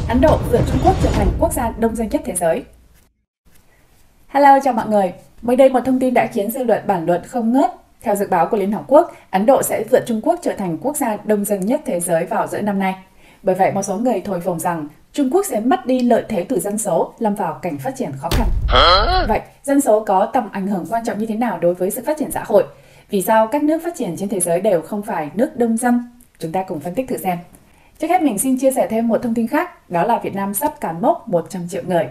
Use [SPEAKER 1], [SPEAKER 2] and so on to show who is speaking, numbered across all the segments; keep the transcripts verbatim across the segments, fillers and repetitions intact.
[SPEAKER 1] Ấn Độ vượt Trung Quốc trở thành quốc gia đông dân nhất thế giới. Hello, chào mọi người. Mới đây một thông tin đã khiến dư luận bàn luận không ngớt. Theo dự báo của Liên Hợp Quốc, Ấn Độ sẽ vượt Trung Quốc trở thành quốc gia đông dân nhất thế giới vào giữa năm nay. Bởi vậy, một số người thổi phồng rằng Trung Quốc sẽ mất đi lợi thế từ dân số, lâm vào cảnh phát triển khó khăn. Vậy, dân số có tầm ảnh hưởng quan trọng như thế nào đối với sự phát triển xã hội? Vì sao các nước phát triển trên thế giới đều không phải nước đông dân? Chúng ta cùng phân tích thử xem. Trước hết mình xin chia sẻ thêm một thông tin khác, đó là Việt Nam sắp cán mốc một trăm triệu người.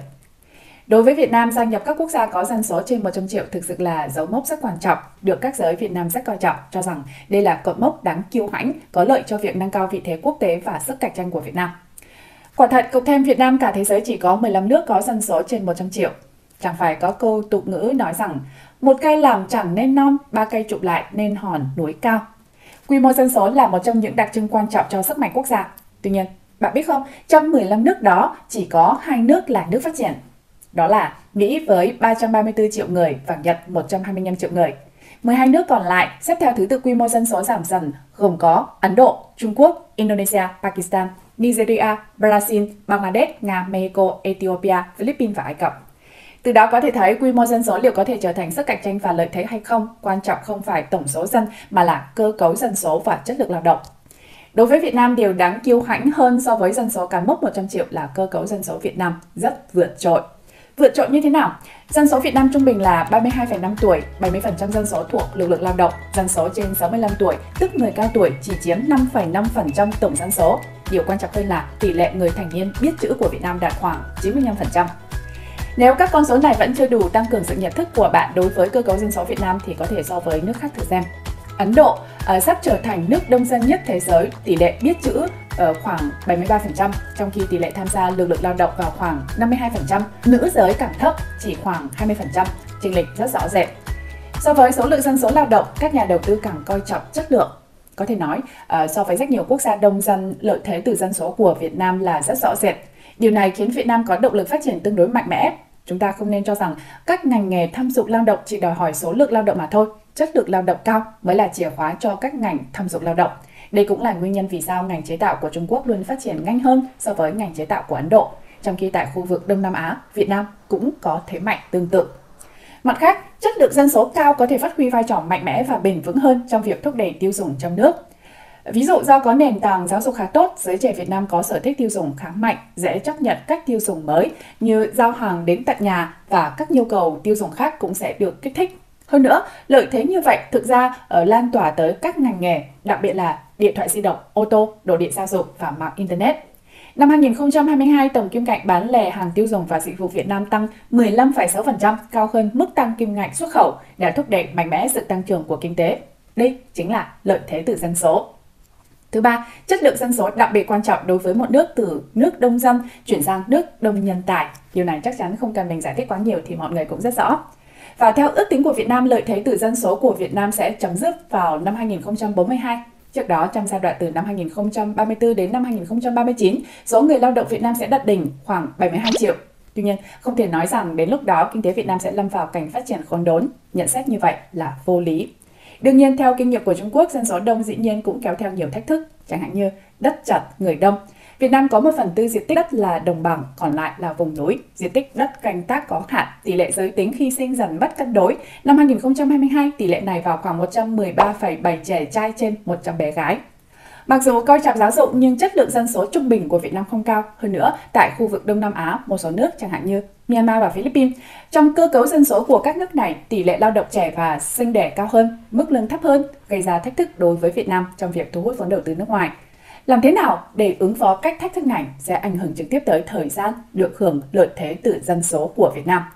[SPEAKER 1] Đối với Việt Nam, gia nhập các quốc gia có dân số trên một trăm triệu thực sự là dấu mốc rất quan trọng, được các giới Việt Nam rất coi trọng, cho rằng đây là cột mốc đáng kiêu hãnh, có lợi cho việc nâng cao vị thế quốc tế và sức cạnh tranh của Việt Nam. Quả thật, cộng thêm Việt Nam cả thế giới chỉ có mười lăm nước có dân số trên một trăm triệu. Chẳng phải có câu tục ngữ nói rằng một cây làm chẳng nên non, ba cây chụp lại nên hòn núi cao. Quy mô dân số là một trong những đặc trưng quan trọng cho sức mạnh quốc gia. Tuy nhiên, bạn biết không, trong mười lăm nước đó chỉ có hai nước là nước phát triển. Đó là Mỹ với ba trăm ba mươi tư triệu người và Nhật một trăm hai mươi lăm triệu người. mười hai nước còn lại xếp theo thứ tự quy mô dân số giảm dần gồm có Ấn Độ, Trung Quốc, Indonesia, Pakistan, Nigeria, Brazil, Bangladesh, Nga, Mexico, Ethiopia, Philippines và Ai Cập. Từ đó có thể thấy quy mô dân số liệu có thể trở thành sức cạnh tranh và lợi thế hay không, quan trọng không phải tổng số dân mà là cơ cấu dân số và chất lượng lao động. Đối với Việt Nam, điều đáng kiêu hãnh hơn so với dân số cán mốc một trăm triệu là cơ cấu dân số Việt Nam rất vượt trội. Vượt trội như thế nào? Dân số Việt Nam trung bình là ba mươi hai phẩy năm tuổi, bảy mươi phần trăm dân số thuộc lực lượng lao động, dân số trên sáu mươi lăm tuổi, tức người cao tuổi chỉ chiếm năm phẩy năm phần trăm tổng dân số. Điều quan trọng hơn là tỷ lệ người thành niên biết chữ của Việt Nam đạt khoảng chín mươi lăm phần trăm. Nếu các con số này vẫn chưa đủ tăng cường sự nhận thức của bạn đối với cơ cấu dân số Việt Nam thì có thể so với nước khác thử xem. Ấn Độ uh, sắp trở thành nước đông dân nhất thế giới, tỷ lệ biết chữ ở khoảng bảy mươi ba phần trăm, trong khi tỷ lệ tham gia lực lượng lao động vào khoảng năm mươi hai phần trăm, nữ giới càng thấp, chỉ khoảng hai mươi phần trăm, chênh lệch rất rõ rệt. So với số lượng dân số lao động, các nhà đầu tư càng coi trọng chất lượng. Có thể nói, uh, so với rất nhiều quốc gia đông dân, lợi thế từ dân số của Việt Nam là rất rõ rệt. Điều này khiến Việt Nam có động lực phát triển tương đối mạnh mẽ. Chúng ta không nên cho rằng các ngành nghề thâm dụng lao động chỉ đòi hỏi số lượng lao động mà thôi. Chất lượng lao động cao mới là chìa khóa cho các ngành thâm dụng lao động. Đây cũng là nguyên nhân vì sao ngành chế tạo của Trung Quốc luôn phát triển nhanh hơn so với ngành chế tạo của Ấn Độ, trong khi tại khu vực Đông Nam Á, Việt Nam cũng có thế mạnh tương tự. Mặt khác, chất lượng dân số cao có thể phát huy vai trò mạnh mẽ và bền vững hơn trong việc thúc đẩy tiêu dùng trong nước. Ví dụ do có nền tảng giáo dục khá tốt, giới trẻ Việt Nam có sở thích tiêu dùng khá mạnh, dễ chấp nhận cách tiêu dùng mới như giao hàng đến tận nhà và các nhu cầu tiêu dùng khác cũng sẽ được kích thích. Hơn nữa, lợi thế như vậy thực ra ở lan tỏa tới các ngành nghề, đặc biệt là điện thoại di động, ô tô, đồ điện gia dụng và mạng Internet. Năm hai nghìn không trăm hai mươi hai, tổng kim ngạch bán lẻ hàng tiêu dùng và dịch vụ Việt Nam tăng mười lăm phẩy sáu phần trăm, cao hơn mức tăng kim ngạch xuất khẩu để thúc đẩy mạnh mẽ sự tăng trưởng của kinh tế. Đây chính là lợi thế từ dân số. Thứ ba, chất lượng dân số đặc biệt quan trọng đối với một nước từ nước đông dân chuyển sang nước đông nhân tài. Điều này chắc chắn không cần mình giải thích quá nhiều thì mọi người cũng rất rõ. Và theo ước tính của Việt Nam, lợi thế từ dân số của Việt Nam sẽ chấm dứt vào năm hai nghìn không trăm bốn mươi hai. Trước đó, trong giai đoạn từ năm hai nghìn không trăm ba mươi tư đến năm hai nghìn không trăm ba mươi chín, số người lao động Việt Nam sẽ đạt đỉnh khoảng bảy mươi hai triệu. Tuy nhiên, không thể nói rằng đến lúc đó kinh tế Việt Nam sẽ lâm vào cảnh phát triển khốn đốn. Nhận xét như vậy là vô lý. Đương nhiên, theo kinh nghiệm của Trung Quốc, dân số đông dĩ nhiên cũng kéo theo nhiều thách thức, chẳng hạn như đất chật, người đông. Việt Nam có một phần tư diện tích đất là đồng bằng, còn lại là vùng núi. Diện tích đất canh tác có hạn, tỷ lệ giới tính khi sinh dần mất cân đối. Năm hai nghìn không trăm hai mươi hai, tỷ lệ này vào khoảng một trăm mười ba phẩy bảy trẻ trai trên một trăm bé gái. Mặc dù coi trọng giáo dục nhưng chất lượng dân số trung bình của Việt Nam không cao. Hơn nữa, tại khu vực Đông Nam Á, một số nước chẳng hạn như Myanmar và Philippines, trong cơ cấu dân số của các nước này, tỷ lệ lao động trẻ và sinh đẻ cao hơn, mức lương thấp hơn, gây ra thách thức đối với Việt Nam trong việc thu hút vốn đầu tư nước ngoài. Làm thế nào để ứng phó cách thách thức này sẽ ảnh hưởng trực tiếp tới thời gian được hưởng lợi thế từ dân số của Việt Nam.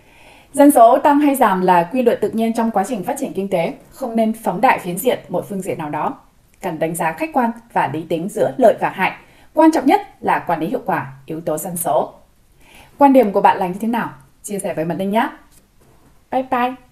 [SPEAKER 1] Dân số tăng hay giảm là quy luật tự nhiên trong quá trình phát triển kinh tế, không nên phóng đại phiến diện một phương diện nào đó. Cần đánh giá khách quan và lý tính giữa lợi và hại. Quan trọng nhất là quản lý hiệu quả yếu tố dân số. Quan điểm của bạn là như thế nào? Chia sẻ với Mật Linh nhé! Bye bye!